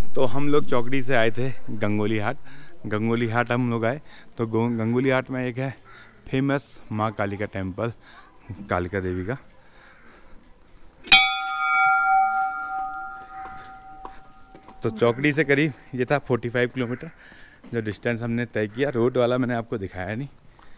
तो हम लोग चौकड़ी से आए थे गंगोली हाट। गंगोली हाट हम लोग आए तो गंगोली हाट में एक है फेमस माँ कालिका टेम्पल, कालिका देवी का। तो चौकड़ी से करीब ये था 45 किलोमीटर जो डिस्टेंस हमने तय किया। रोड वाला मैंने आपको दिखाया नहीं।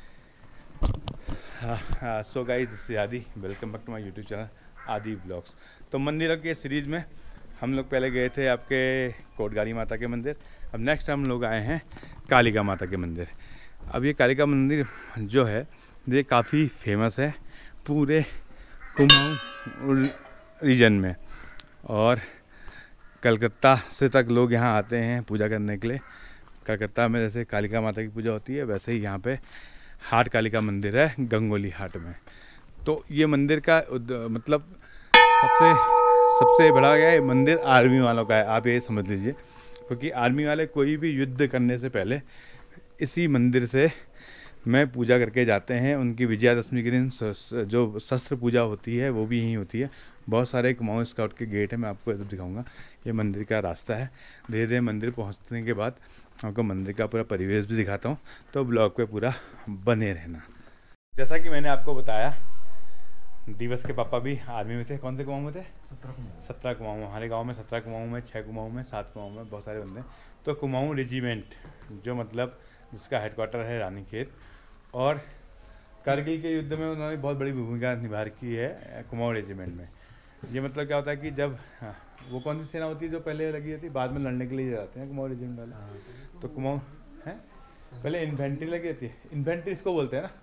So guys, this is Aadi, welcome back to my YouTube channel Aadi blogs. तो मंदिरों के सीरीज़ में हम लोग पहले गए थे आपके कोटगाली माता के मंदिर। अब नेक्स्ट हम लोग आए हैं कालिका माता के मंदिर। अब ये कालिका मंदिर जो है ये काफ़ी फेमस है पूरे कुमाऊं रीजन में, और कलकत्ता से तक लोग यहाँ आते हैं पूजा करने के लिए। कलकत्ता में जैसे कालिका माता की पूजा होती है वैसे ही यहाँ पे हाट कालिका मंदिर है गंगोली हाट में। तो ये मंदिर का मतलब सबसे बड़ा क्या है, मंदिर आर्मी वालों का है, आप ये समझ लीजिए। क्योंकि आर्मी वाले कोई भी युद्ध करने से पहले इसी मंदिर से में पूजा करके जाते हैं। उनकी विजयादशमी के दिन जो शस्त्र पूजा होती है वो भी यहीं होती है। बहुत सारे कुमाऊं स्काउट के गेट है, मैं आपको इधर दिखाऊंगा। ये मंदिर का रास्ता है। धीरे धीरे मंदिर पहुंचने के बाद आपको मंदिर का पूरा परिवेश भी दिखाता हूं, तो ब्लॉग पे पूरा बने रहना। जैसा कि मैंने आपको बताया, दिवस के पापा भी आर्मी में थे। कौन से कुमाऊं में थे? 17 कुमाऊं। हमारे गाँव में 17 कुमाऊं में, 6 कुमाऊं में, 7 कुमाऊं में, बहुत सारे बंदे। तो कुमाऊं रेजिमेंट जो मतलब जिसका हेडक्वार्टर है रानीखेत, और कारगिल के युद्ध में उन्होंने बहुत बड़ी भूमिका निभा की है कुमाऊं रेजिमेंट में। ये मतलब क्या होता है कि जब वो कौन सी सेना होती है जो पहले लगी होती है, बाद में लड़ने के लिए जाते हैं कुमाऊं रेजिमेंट वाले। तो कुमाऊं है पहले इन्फेंट्री लगी होती है, इन्फेंट्री इसको बोलते हैं ना।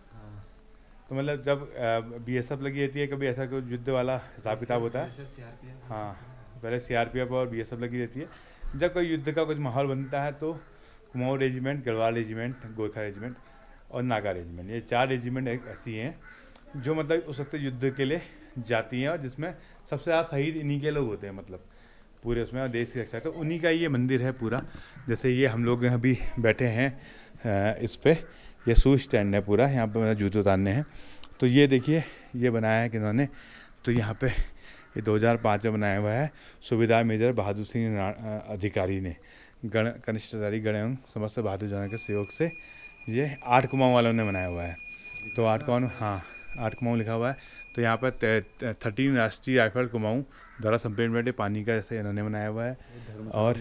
तो मतलब जब बीएसएफ लगी रहती है, कभी ऐसा कोई युद्ध वाला हिसाब किताब होता है। हाँ, पहले सीआरपीएफ और बीएसएफ लगी रहती है। जब कोई युद्ध का कुछ माहौल बनता है तो Kumaon regiment, Garhwal regiment, Gorkha regiment और नागा रेजिमेंट, ये 4 रेजिमेंट एक ऐसी हैं जो मतलब उस वक्त युद्ध के लिए जाती हैं, और जिसमें सबसे ज़्यादा शहीद इन्हीं के लोग होते हैं, मतलब पूरे उसमें देश की रक्षा। तो उन्हीं का ये मंदिर है पूरा। जैसे ये हम लोग अभी बैठे हैं इस पर, ये शू स्टैंड है पूरा, यहाँ पे मेरा जूते उतारने हैं। तो ये देखिए ये बनाया है किन्होंने। तो यहाँ पे ये 2005 में बनाया हुआ है सूबेदार मेजर बहादुर सिंह अधिकारी ने, गण कनिष्ठधारी गण एवं समस्त बहादुर जवानों के सहयोग से ये 8 कुमाऊं वालों ने बनाया हुआ है। तो 8 कुमाऊं, हाँ 8 कुमाऊं लिखा हुआ है। तो यहाँ पर 13 राष्ट्रीय राइफल कुमाऊं द्वारा संपेट पानी का जैसे इन्होंने बनाया हुआ है। और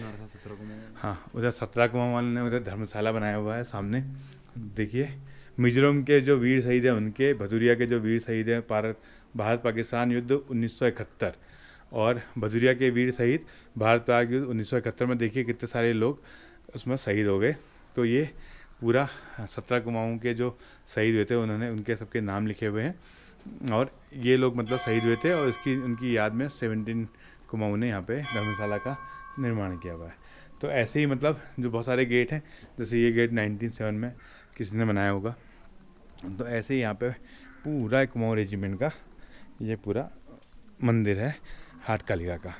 हाँ, उधर 17 कुमाऊं वालों ने उधर धर्मशाला बनाया हुआ है सामने। देखिए मिजोरम के जो वीर शहीद हैं उनके, भदुरिया के जो वीर शहीद हैं भारत पाकिस्तान युद्ध 1971, और भदुरिया के वीर शहीद भारत पाक युद्ध 1971 में देखिए कितने सारे लोग उसमें शहीद हो गए। तो ये पूरा 17 कुमाऊं के जो शहीद हुए थे उन्होंने उनके सबके नाम लिखे हुए हैं, और ये लोग मतलब शहीद हुए थे, और इसकी उनकी याद में 17 कुमाऊं ने यहाँ पे धर्मशाला का निर्माण किया हुआ है। तो ऐसे ही मतलब जो बहुत सारे गेट हैं, जैसे ये गेट 1907 में किसी ने बनाया होगा। तो ऐसे ही यहाँ पे पूरा कुमाऊं रेजिमेंट का ये पूरा मंदिर है हाट कालिका का।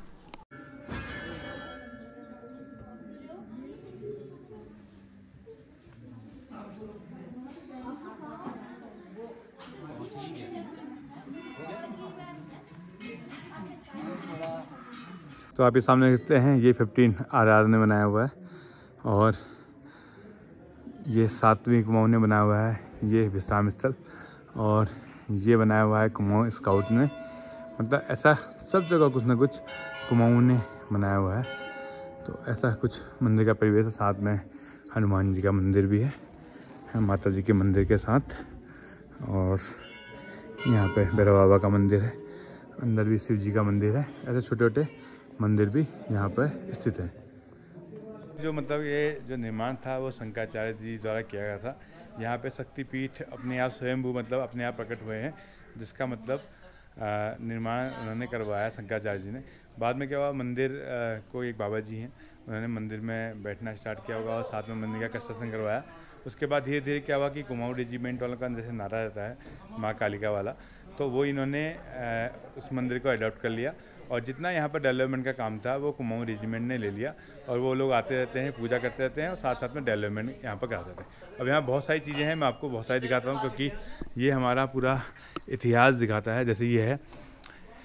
तो आप ये सामने देखते हैं ये 15 आरआर ने बनाया हुआ है, और ये 7वीं कुमाऊं ने बनाया हुआ है ये विश्राम स्थल, और ये बनाया हुआ है कुमाऊं स्काउट ने। मतलब ऐसा सब जगह कुछ ना कुछ कुमाऊं ने बनाया हुआ है। तो ऐसा कुछ मंदिर का परिवेश है। साथ में हनुमान जी का मंदिर भी है माता जी के मंदिर के साथ, और यहाँ पे भैरव बाबा का मंदिर है, अंदर भी शिव जी का मंदिर है। ऐसे छोटे छोटे मंदिर भी यहाँ पर स्थित है। जो मतलब ये जो निर्माण था वो शंकराचार्य जी द्वारा किया गया था। यहाँ पे शक्तिपीठ अपने आप स्वयंभू मतलब अपने आप प्रकट हुए हैं, जिसका मतलब निर्माण उन्होंने करवाया शंकराचार्य जी ने। बाद में क्या हुआ, मंदिर को एक बाबा जी हैं, उन्होंने मंदिर में बैठना स्टार्ट किया होगा और साथ में मंदिर का कंस्ट्रक्शन करवाया। उसके बाद धीरे धीरे क्या हुआ कि कुमाऊं रेजिमेंट वालों का जैसे नारा रहता है माँ कालिका वाला, तो वो इन्होंने उस मंदिर को अडॉप्ट कर लिया, और जितना यहाँ पर डेवलपमेंट का काम था वो कुमाऊं रेजिमेंट ने ले लिया, और वो लोग आते रहते हैं, पूजा करते रहते हैं, और साथ साथ में डेवलपमेंट यहाँ पर कराते रहते हैं। अब यहाँ बहुत सारी चीज़ें हैं, मैं आपको बहुत सारी दिखाता हूँ, क्योंकि ये हमारा पूरा इतिहास दिखाता है। जैसे ये है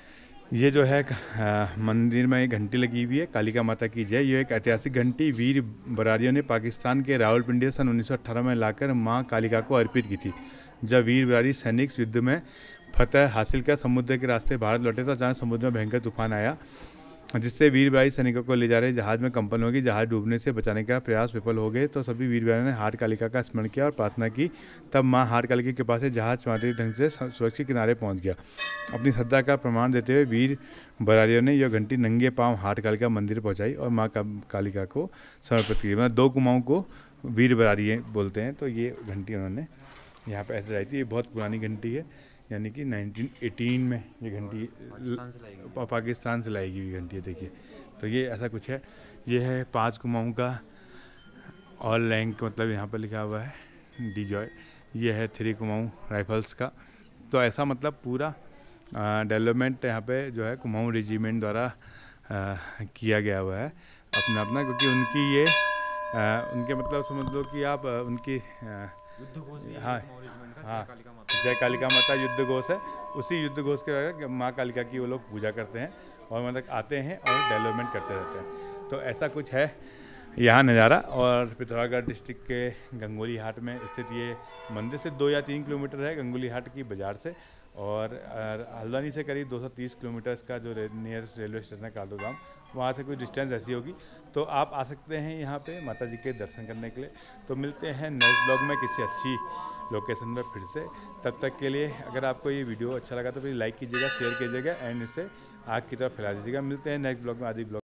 ये जो है मंदिर में एक घंटी लगी हुई है, कालिका माता की जय। ये एक ऐतिहासिक घंटी वीर बरारियों ने पाकिस्तान के रावलपिंडी सन 1918 में लाकर मां कालिका को अर्पित की थी। जब वीर बरारी सैनिक युद्ध में फतह हासिल कर समुद्र के रास्ते भारत लौटे तो अचानक समुद्र में भयंकर तूफान आया, जिससे वीर बरारी सैनिकों को ले जा रहे जहाज में कंपन होगी। जहाज डूबने से बचाने का प्रयास विफल हो गए तो सभी वीर बरारियों ने हाट कालिका का स्मरण किया और प्रार्थना की। तब मां हाट कालिका के पास से जहाज शांति ढंग से सुरक्षित किनारे पहुंच गया। अपनी श्रद्धा का प्रमाण देते हुए वीर बरारियों ने यह घंटी नंगे पांव हाट कालिका मंदिर पहुंचाई और मां कालिका को समर्पित की। मतलब 2 कुमाऊं को वीर बरारी बोलते हैं। तो ये घंटी उन्होंने यहाँ पे ऐसे लगाई थी। ये बहुत पुरानी घंटी है, यानी कि 1918 में ये घंटी पाकिस्तान से लाई हुई घंटी है। देखिए, तो ये ऐसा कुछ है। ये है 5 कुमाऊं का ऑल रैंक, मतलब यहाँ पर लिखा हुआ है डी जॉय। ये है 3 कुमाऊं राइफल्स का। तो ऐसा मतलब पूरा डेवलपमेंट यहाँ पे जो है कुमाऊं रेजिमेंट द्वारा किया गया हुआ है अपना, क्योंकि उनकी ये उनके मतलब समझ लो कि आप उनकी हाँ हाँ जय कालिका माता युद्ध घोष है। उसी युद्ध घोष के माँ कालिका की वो लोग पूजा करते हैं और मतलब आते हैं और डेवलपमेंट करते रहते हैं। तो ऐसा कुछ है यहाँ नज़ारा। और पिथौरागढ़ डिस्ट्रिक्ट के गंगोली हाट में स्थित ये मंदिर से 2 या 3 किलोमीटर है गंगोली हाट की बाज़ार से, और हल्द्वानी से करीब 230 किलोमीटर का जो नियरेस्ट रेलवे स्टेशन है कालूगाम, वहाँ से कुछ डिस्टेंस ऐसी होगी। तो आप आ सकते हैं यहाँ पे माता जी के दर्शन करने के लिए। तो मिलते हैं नेक्स्ट ब्लॉग में किसी अच्छी लोकेशन में फिर से। तब तक के लिए अगर आपको ये वीडियो अच्छा लगा तो फिर लाइक कीजिएगा, शेयर कीजिएगा एंड इसे आग की तरफ फैला दीजिएगा। मिलते हैं नेक्स्ट ब्लॉग में आदि ब्लॉग।